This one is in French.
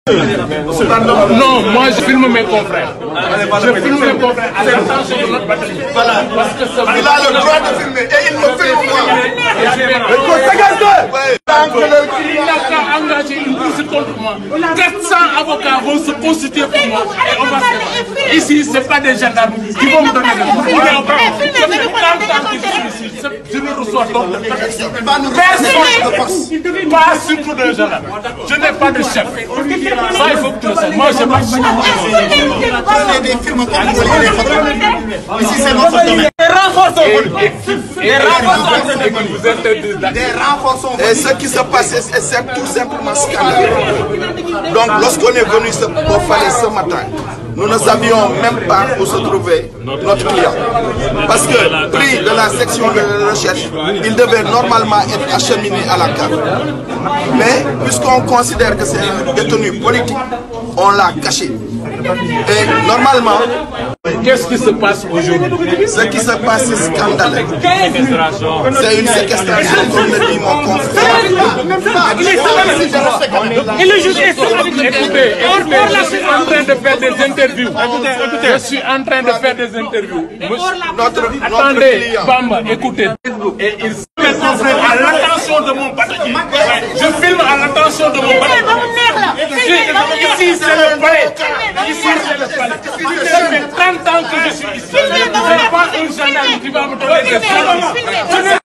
Non, moi je filme mes confrères. Je filme mes confrères à l'attention de notre patrie. Voilà. Parce que il a le droit de filmer et il me filme moi. Il n'a qu'à engager une poursuite contre moi. 400 avocats vont se constituer pour moi et on va se faire. Ici, ce n'est pas des gendarmes qui vont me donner des droits. Je ne reçois donc de protection. Personne, pas surtout de gendarmes. Je n'ai pas de chef. Ça, il faut que tu le saches. Moi, je n'ai pas de chef. Ici, c'est notre domaine. Et ce qui se passait, c'est tout simplement scandaleux. Donc, lorsqu'on est venu au Palais ce matin, nous ne savions même pas où se trouvait notre client. Parce que, pris de la section de recherche, il devait normalement être acheminé à la carte. Mais, puisqu'on considère que c'est un détenu politique, on l'a caché. Et normalement, qu'est-ce qui se passe aujourd'hui? Ce qui se passe, c'est scandaleux. C'est une séquestration, comme le dit mon confrère. Et le juge est écoutez, je suis en train de faire des interviews. Je suis en train de faire des interviews. Attendez, Bamba, écoutez. Et il mes confrères à l'attention de mon bâtonnier. Je filme à l'attention de mon bâtonnier. Ici, c'est le palais. Ici, c'est le palais. Ça fait 30 ans que je suis ici. Je ne suis pas un gendarme qui va me donner des